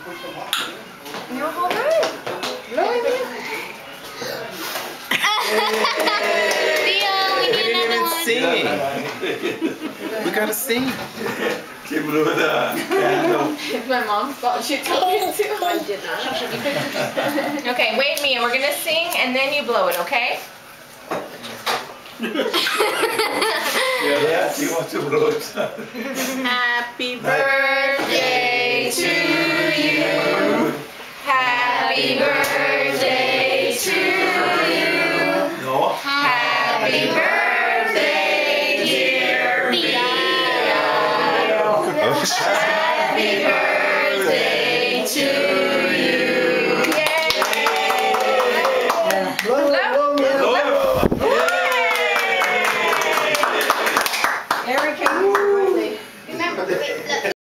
No, hold on. Blow it in. Theo, we need another one. Sing. We gotta sing. She blew the candle. It's my mom's fault. She told me to. I did not. Okay, wait, Mia. We're gonna sing and then you blow it, okay? Yeah, she wants to blow it. Happy birthday to you. Happy birthday to you. No. Happy birthday, dear Theo. Happy birthday to you. Yay! Blow. Eric, happy birthday. Remember,